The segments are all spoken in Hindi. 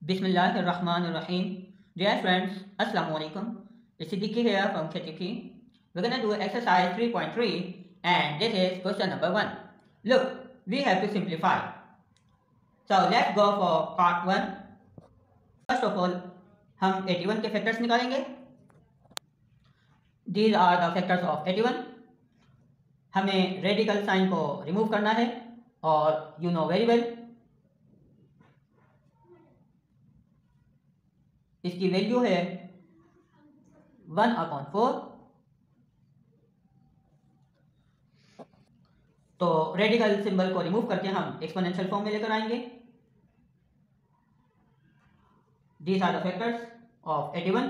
Bismillahirrahmanirrahim. Dear friends, Assalamu alaikum. It's Siddiqui here from KTP. We're gonna do exercise 3.3 and this is question number 1. Look, we have to simplify. So let's go for part 1. First of all, हम 81 के factors निकालेंगे. These are the factors of 81. हमें radical sign को remove करना है और you know very well इसकी वैल्यू है 1/4. तो रेडिकल सिंबल को रिमूव करके हम एक्सपोनेंशियल फॉर्म में लेकर आएंगे. These are the factors of 81.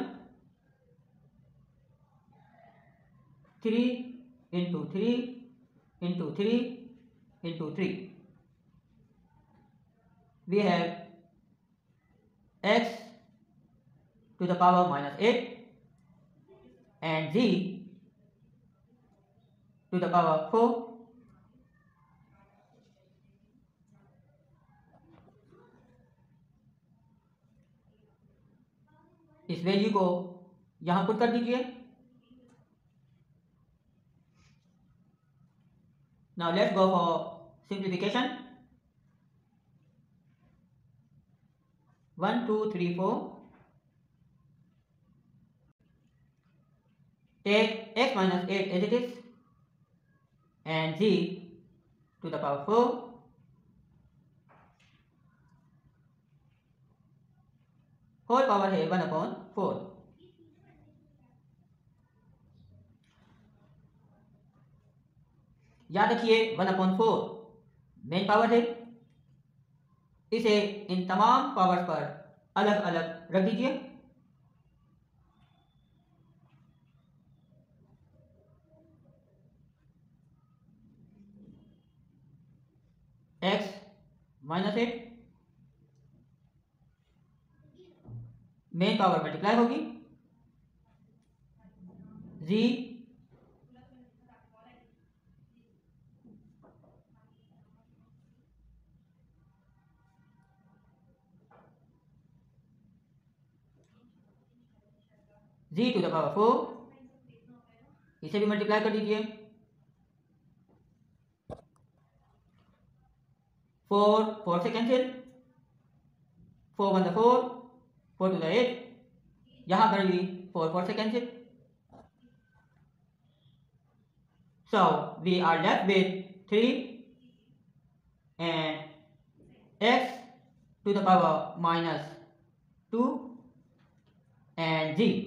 3 into 3 into 3 into 3. We have x to the power -8 and z to the power 4. इस वैल्यू को यहां पुट कर दीजिए. Now let's go for simplification. 1 2 3 4. Take x minus 8 as it is and z to the power 4. Whole power है 1/4. याद रखिए 1/4 मेन पावर है. इसे इन तमाम पावर्स पर अलग अलग रख दीजिए. x -8 मेन पावर मल्टीप्लाई होगी. z to the power 4. इसे भी मल्टीप्लाई कर दीजिए. 4 से कैंसिल. 4 1 4, 4 2 8. यहां पर भी 4 से cancel. So we are left with 3 and x to the power -2 and z.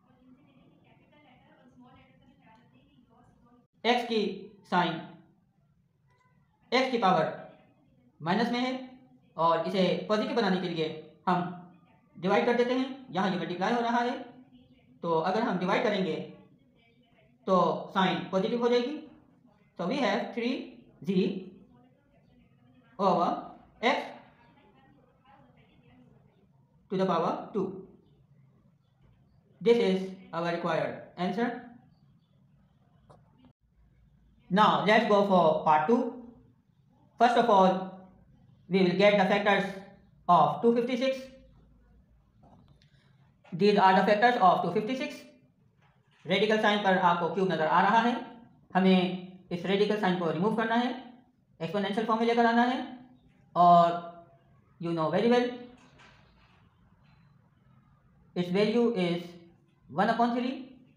x की साइन x की पावर माइनस में है और इसे पॉजिटिव बनाने के लिए हम डिवाइड कर देते हैं. यहाँ ये मल्टीप्लाई हो रहा है तो अगर हम डिवाइड करेंगे तो साइन पॉजिटिव हो जाएगी. तो we have 3z over x to the power 2. This is our required answer. Now let's go for part 2. First of all, we will get the factors of 256. These are the factors of 256. Radical sign पर आपको क्यूब नजर आ रहा है. हमें इस रेडिकल साइन को रिमूव करना है, एक्सपोनेंशियल फॉर्म में लेकर आना है और you know very well its value is 1/3.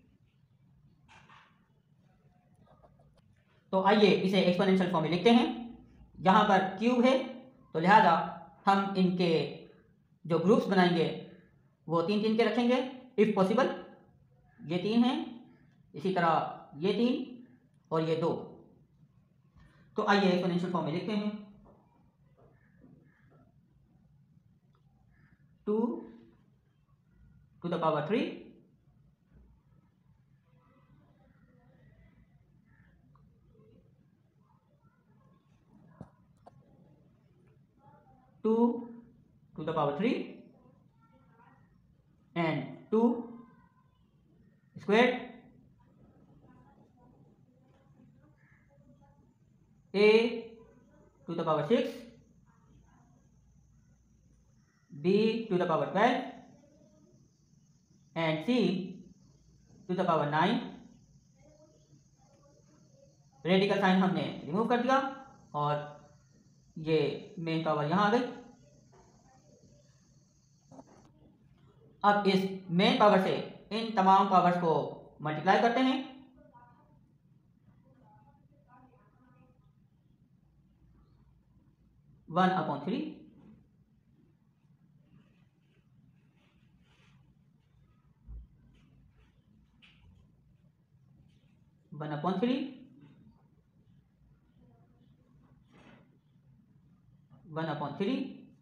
तो आइए इसे एक्सपोनेंशियल फॉर्म में लिखते हैं. यहाँ पर क्यूब है तो लिहाजा हम इनके जो ग्रुप्स बनाएंगे वो 3 3 के रखेंगे इफ पॉसिबल. ये 3 हैं, इसी तरह ये 3 और ये 2. तो आइए एक्सपोनेंशियल फॉर्म में लिखते हैं. 2 to the power 3 2 to the power 3 and 2 squared a to the power 6 b to the power 12 and c to the power 9। Radical sign हमने रिमूव कर दिया और ये मेन पावर यहाँ आ गई। अब इस मेन पावर से इन तमाम पावर्स को मल्टीप्लाई करते हैं। One upon three one upon three one upon three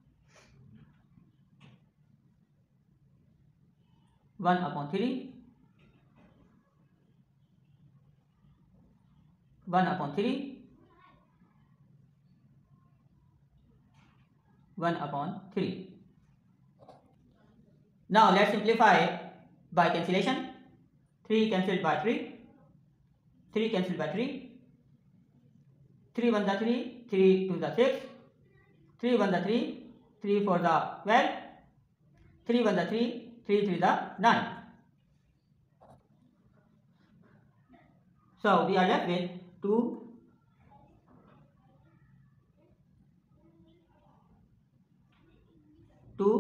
one upon three one upon three one upon three. Now let's simplify by cancellation. 3 cancelled by 3, 3 cancelled by 3, 3 1 the 3, 3 2 the 6, 3 1 the 3, 3 4 the 12, 3 1 the 3, 3 3 the 9. So we are left with 2 2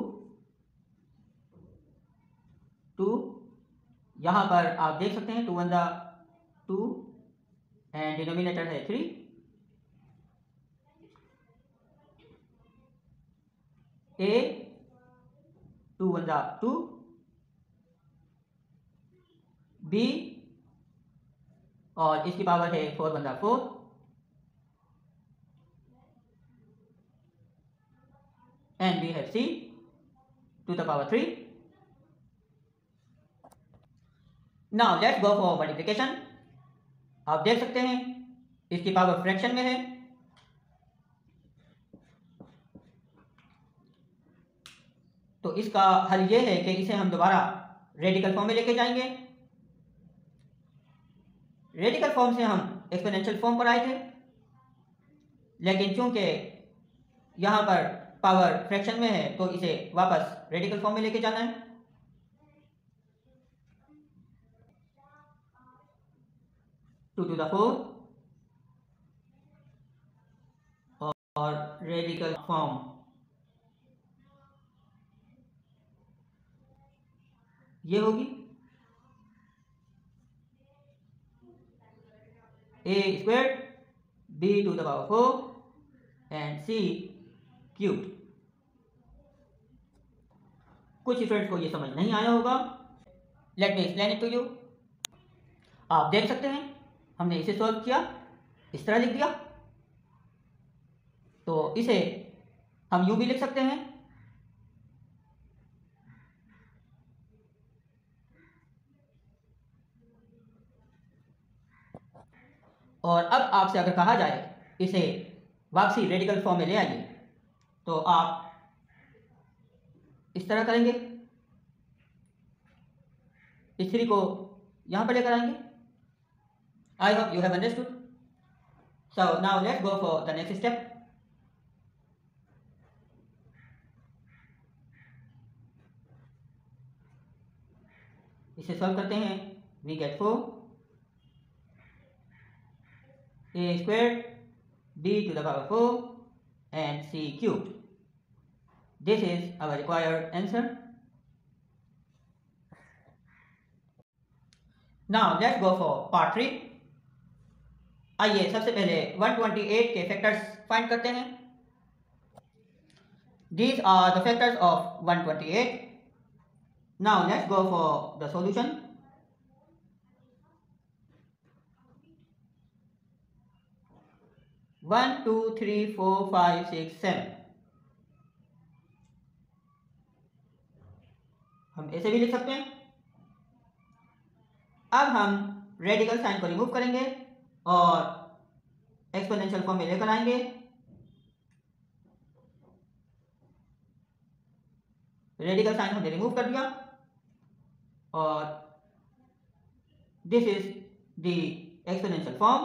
2। यहाँ पर आप देख सकते हैं 2 1 the 2 एंड डिनोमिनेटर है 3। a 2 1 the 2, b और इसकी पावर है 4 1 the 4, and we have c to the power 3। Now let's go for multiplication। आप देख सकते हैं इसकी पावर फ्रैक्शन में है, तो इसका हल ये है कि इसे हम दोबारा रेडिकल फॉर्म में लेके जाएंगे। रेडिकल फॉर्म से हम एक्सपोनेंशियल फॉर्म पर आए थे, लेकिन चूंकि यहाँ पर पावर फ्रैक्शन में है तो इसे वापस रेडिकल फॉर्म में लेके जाना है। टू टू द 4 और रेडिकल फॉर्म ये होगी a squared b to the power 4 and c cubed। कुछ स्टूडेंट्स को ये समझ नहीं आया होगा, let me explain it to you. आप देख सकते हैं हमने इसे सॉल्व किया, इस तरह लिख दिया, तो इसे हम यूं भी लिख सकते हैं और अब आपसे अगर कहा जाए इसे वापसी रेडिकल फॉर्म में ले आइए तो आप इस तरह करेंगे, इस 3 को यहां पर लेकर आएंगे। I hope you have understood. So now let's go for the next step. इसे सॉल्व करते हैं। We get 4 a squared b to the power 4 and c cubed। This is our required answer। Now let's go for part 3। आइए सबसे पहले 128 के फैक्टर्स फाइंड करते हैं। These are the factors of 128। Now let's go for the solution। One two three four five six seven, हम ऐसे भी लिख सकते हैं। अब हम रेडिकल साइन को रिमूव करेंगे और एक्सपोनेंशियल फॉर्म में लेकर आएंगे। रेडिकल साइन हमने रिमूव कर दिया और this is the exponential form.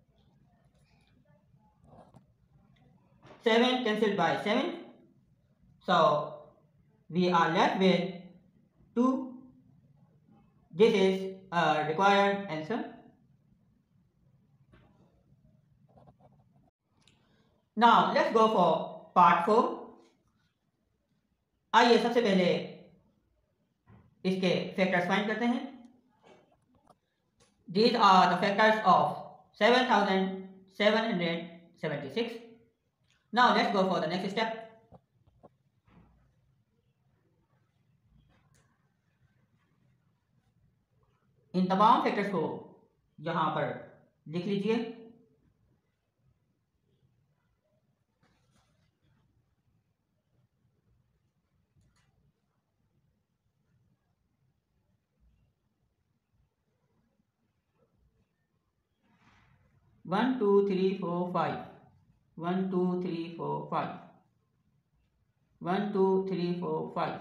Seven cancelled by 7, So we are left with 2. This is a required answer. Now let's go for part 4. आइए सबसे पहले इसके फैक्टर्स फाइंड करते हैं. These are the factors of 7776. Now let's go for the next step. इन तमाम फैक्टर्स को यहां पर लिख लीजिए. One two three four five, 1 2 3 4 5, 1 2 3 4 5.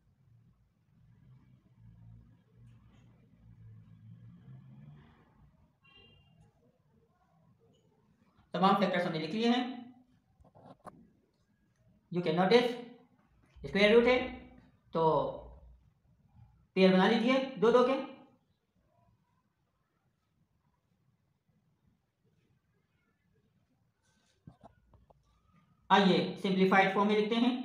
तमाम फैक्टर्स हमने लिख लिए हैं. You can notice square root है तो पेयर बना लीजिए दो दो के. आइए सिंप्लीफाइड फॉर्म में लिखते हैं.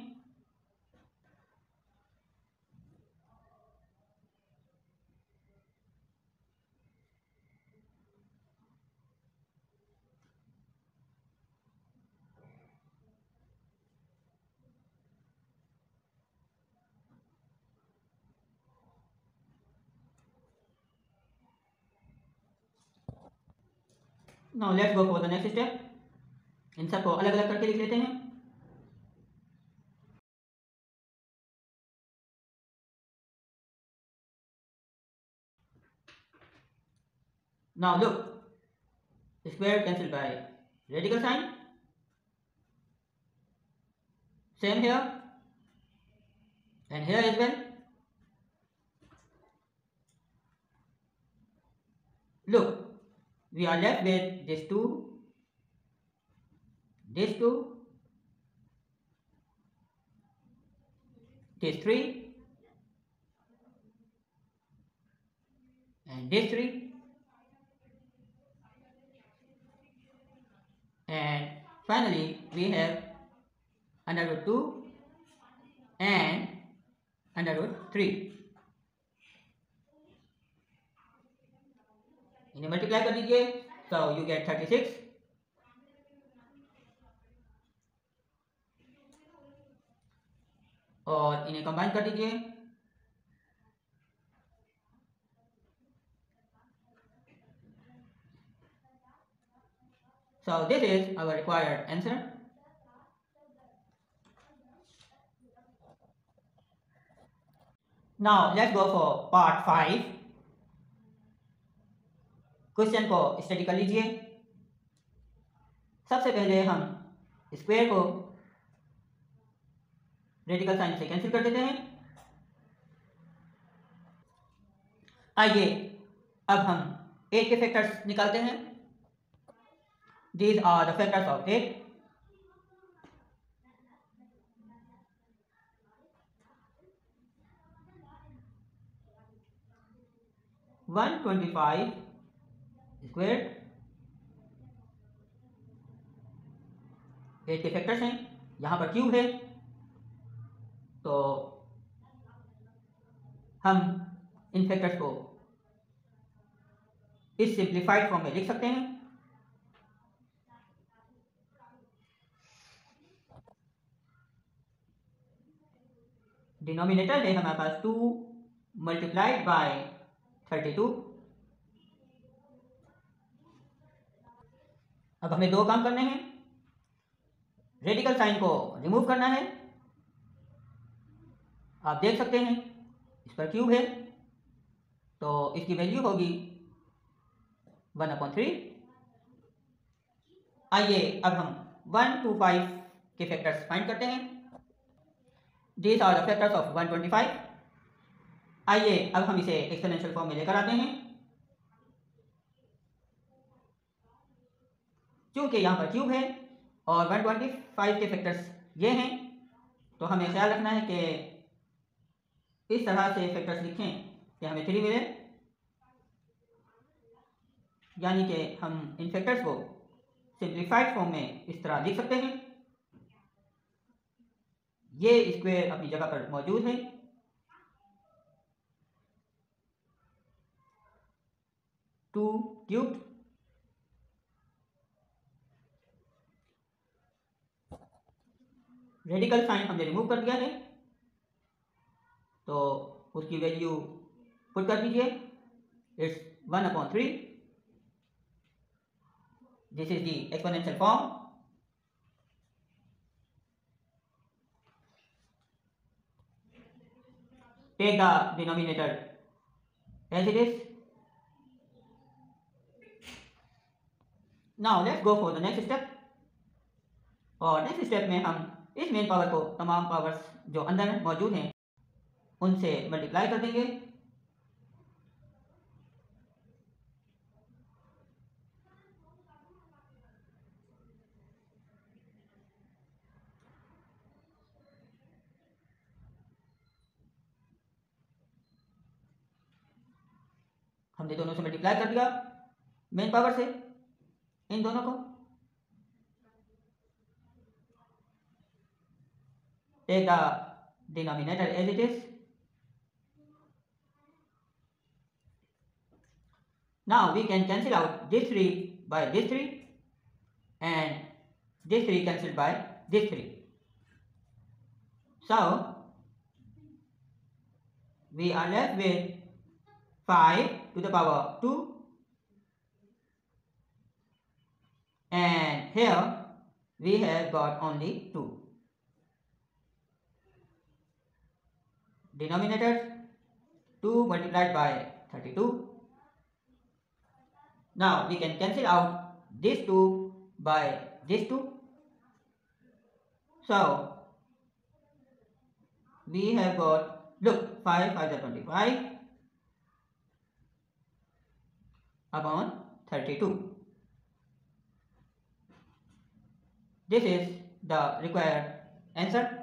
Now let's go for the next step. इन सबको अलग अलग करके लिख लेते हैं. Now look, square cancelled by radical sign. Same here and here as well. Look, we are left with this 2, this 2, this 3, and this 3, and finally we have under root 2 and under root 3. इन्हें मल्टीप्लाई कर दीजिए. So you get 36. और इन्हें कंबाइन कर दीजिए. So this is our required answer. Now let's go for part 5. Question को स्टडी कर लीजिए. सबसे पहले हम स्क्वायर को रेडिकल साइन से कैंसिल कर देते हैं. आइए अब हम 8 के फैक्टर्स निकालते हैं. These are the factors of 8. One 25 square 8 के फैक्टर्स हैं. यहाँ पर क्यूब है तो हम इन फैक्टर्स को इस सिंप्लीफाइड फॉर्म में लिख सकते हैं. डिनोमिनेटर है हमारे पास 2 मल्टीप्लाइड बाय 32. अब हमें दो काम करने हैं. रेडिकल साइन को रिमूव करना है. आप देख सकते हैं इस पर क्यूब है तो इसकी वैल्यू होगी 1/3. आइए अब हम 1 2 5 के फैक्टर्स फाइंड करते हैं. These are the factors of 125. आइए अब हम इसे एक्सपोनेंशियल फॉर्म में लेकर आते हैं. क्योंकि यहाँ पर क्यूब है और 125 के फैक्टर्स ये हैं तो हमें ख्याल रखना है कि इस तरह से फैक्टर्स लिखें कि हमें 3 मिले, यानी कि हम इन फैक्टर्स को सिंप्लीफाइड फॉर्म में इस तरह लिख सकते हैं। ये स्क्वायर अपनी जगह पर मौजूद है। 2 क्यूब्ड रेडिकल साइन हमने रिमूव कर दिया है, तो उसकी वैल्यू पुट कर दीजिए। It's 1/3। This is the exponential form. Take the denominator as it is. Now let's go for the next step. और नेक्स्ट स्टेप में हम इस मेन पावर को तमाम पावर्स जो अंदर मौजूद हैं उनसे मल्टीप्लाई कर देंगे। हमने दोनों से मल्टीप्लाई कर दिया मेन पावर से, इन दोनों को। Take the denominator as it is. Now we can cancel out this 3 by this 3 and this 3 cancelled by this 3. So we are left with 5 to the power 2, and here we have got only 2. Denominator 2 multiplied by 32. Now we can cancel out this 2 by this 2. So we have got, look, 5 5 is 25 upon 32. This is the required answer.